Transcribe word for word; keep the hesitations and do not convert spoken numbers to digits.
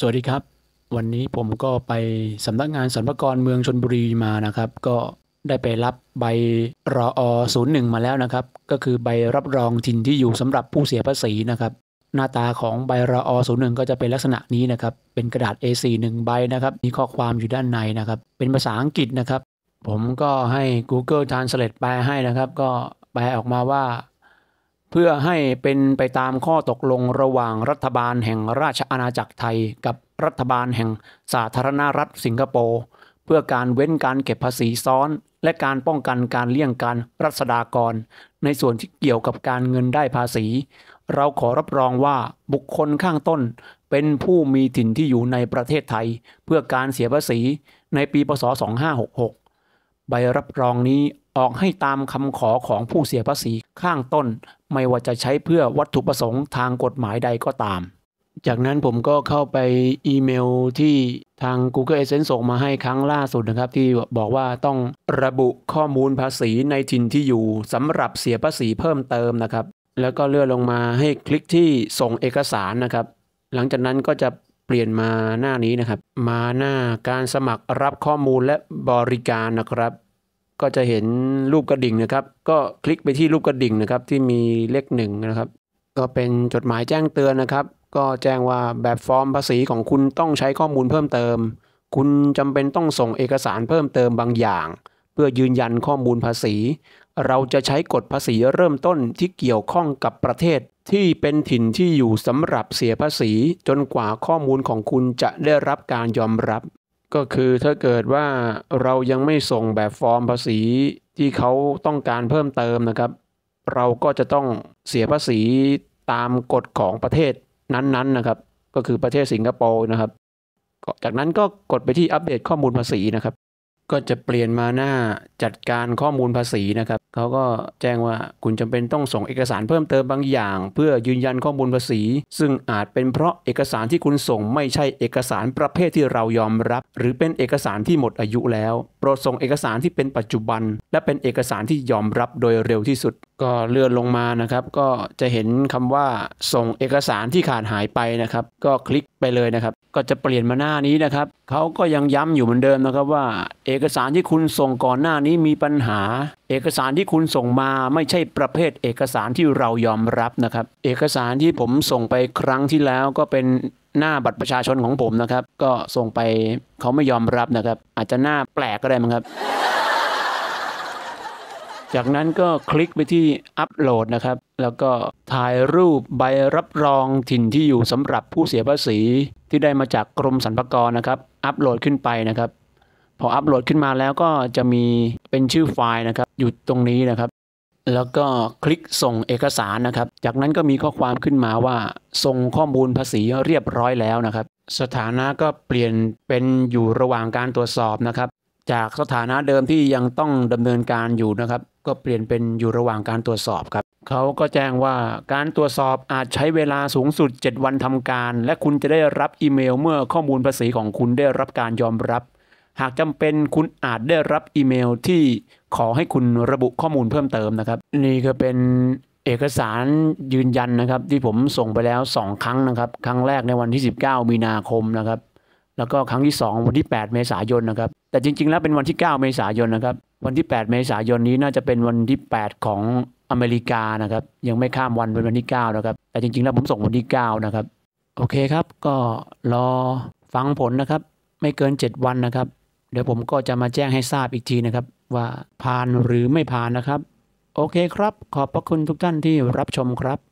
สวัสดีครับวันนี้ผมก็ไปสำนักงานสรรพากรเมืองชลบุรีมานะครับก็ได้ไปรับใบรอศูนย์หนึ่งมาแล้วนะครับก็คือใบรับรองถิ่นที่อยู่สำหรับผู้เสียภาษีนะครับหน้าตาของใบรอศูนย์หนึ่งก็จะเป็นลักษณะนี้นะครับเป็นกระดาษ เอ โฟร์ หนึ่งใบนะครับมีข้อความอยู่ด้านในนะครับเป็นภาษาอังกฤษนะครับผมก็ให้ Google Translate แปลให้นะครับก็แปลออกมาว่าเพื่อให้เป็นไปตามข้อตกลงระหว่างรัฐบาลแห่งราชอาณาจักรไทยกับรัฐบาลแห่งสาธารณรัฐสิงคโปร์เพื่อการเว้นการเก็บภาษีซ้อนและการป้องกันการเลี่ยงการรัษฎากรในส่วนที่เกี่ยวกับการเงินได้ภาษีเราขอรับรองว่าบุคคลข้างต้นเป็นผู้มีถิ่นที่อยู่ในประเทศไทยเพื่อการเสียภาษีในปีพ.ศ. สองพันห้าร้อยหกสิบหกใบรับรองนี้ออกให้ตามคำขอของผู้เสียภาษีข้างต้นไม่ว่าจะใช้เพื่อวัตถุประสงค์ทางกฎหมายใดก็ตามจากนั้นผมก็เข้าไปอีเมลที่ทาง Google Adsense ส่งมาให้ครั้งล่าสุดนะครับที่บอกว่าต้องระบุข้อมูลภาษีในถิ่นที่อยู่สำหรับเสียภาษีเพิ่มเติมนะครับแล้วก็เลื่อนลงมาให้คลิกที่ส่งเอกสารนะครับหลังจากนั้นก็จะเปลี่ยนมาหน้านี้นะครับมาหน้าการสมัครรับข้อมูลและบริการนะครับก็จะเห็นรูปกระดิ่งนะครับก็คลิกไปที่รูปกระดิ่งนะครับที่มีเลขหนึ่งนะครับก็เป็นจดหมายแจ้งเตือนนะครับก็แจ้งว่าแบบฟอร์มภาษีของคุณต้องใช้ข้อมูลเพิ่มเติมคุณจำเป็นต้องส่งเอกสารเพิ่มเติมบางอย่างเพื่อยืนยันข้อมูลภาษีเราจะใช้กฎภาษีเริ่มต้นที่เกี่ยวข้องกับประเทศที่เป็นถิ่นที่อยู่สำหรับเสียภาษีจนกว่าข้อมูลของคุณจะได้รับการยอมรับก็คือถ้าเกิดว่าเรายังไม่ส่งแบบฟอร์มภาษีที่เขาต้องการเพิ่มเติมนะครับเราก็จะต้องเสียภาษีตามกฎของประเทศนั้นๆนะครับก็คือประเทศสิงคโปร์นะครับจากนั้นก็กดไปที่อัปเดตข้อมูลภาษีนะครับก็จะเปลี่ยนมาหน้าจัดการข้อมูลภาษีนะครับเขาก็แจ้งว่าคุณจำเป็นต้องส่งเอกสารเพิ่มเติมบางอย่างเพื่อยืนยันข้อมูลภาษีซึ่งอาจเป็นเพราะเอกสารที่คุณส่งไม่ใช่เอกสารประเภทที่เรายอมรับหรือเป็นเอกสารที่หมดอายุแล้วโปรดส่งเอกสารที่เป็นปัจจุบันและเป็นเอกสารที่ยอมรับโดยเร็วที่สุดก็เลื่อนลงมานะครับก็จะเห็นคำว่าส่งเอกสารที่ขาดหายไปนะครับก็คลิกไปเลยนะครับก็จะเปลี่ยนมาหน้านี้นะครับเขาก็ยังย้ำอยู่เหมือนเดิมนะครับว่าเอกสารที่คุณส่งก่อนหน้านี้มีปัญหาเอกสารที่คุณส่งมาไม่ใช่ประเภทเอกสารที่เรายอมรับนะครับเอกสารที่ผมส่งไปครั้งที่แล้วก็เป็นหน้าบัตรประชาชนของผมนะครับก็ส่งไปเขาไม่ยอมรับนะครับอาจจะหน้าแปลกก็ได้มั้งครับจากนั้นก็คลิกไปที่อัปโหลดนะครับแล้วก็ถ่ายรูปใบรับรองถิ่นที่อยู่สำหรับผู้เสียภาษีที่ได้มาจากกรมสรรพากรนะครับอัปโหลดขึ้นไปนะครับพออัปโหลดขึ้นมาแล้วก็จะมีเป็นชื่อไฟล์นะครับอยู่ตรงนี้นะครับแล้วก็คลิกส่งเอกสารนะครับจากนั้นก็มีข้อความขึ้นมาว่าส่งข้อมูลภาษีเรียบร้อยแล้วนะครับสถานะก็เปลี่ยนเป็นอยู่ระหว่างการตรวจสอบนะครับจากสถานะเดิมที่ยังต้องดำเนินการอยู่นะครับก็เปลี่ยนเป็นอยู่ระหว่างการตรวจสอบครับเขาก็แจ้งว่าการตรวจสอบอาจใช้เวลาสูงสุดเจ็ดวันทำการและคุณจะได้รับอีเมลเมื่อข้อมูลภาษีของคุณได้รับการยอมรับหากจำเป็นคุณอาจได้รับอีเมลที่ขอให้คุณระบุข้อมูลเพิ่มเติมนะครับนี่ก็เป็นเอกสารยืนยันนะครับที่ผมส่งไปแล้วสองครั้งนะครับครั้งแรกในวันที่สิบเก้ามีนาคมนะครับแล้วก็ครั้งที่สองวันที่แปดเมษายนนะครับแต่จริงๆแล้วเป็นวันที่เก้าเมษายนนะครับวันที่แปดเมษายนนี้น่าจะเป็นวันที่แปดของอเมริกานะครับยังไม่ข้ามวันเป็นวันที่เก้านะครับแต่จริงๆแล้วผมส่งวันที่เก้านะครับโอเคครับก็รอฟังผลนะครับไม่เกินเจ็ดวันนะครับเดี๋ยวผมก็จะมาแจ้งให้ทราบอีกทีนะครับว่าผ่านหรือไม่ผ่านนะครับโอเคครับขอบพระคุณทุกท่านที่รับชมครับ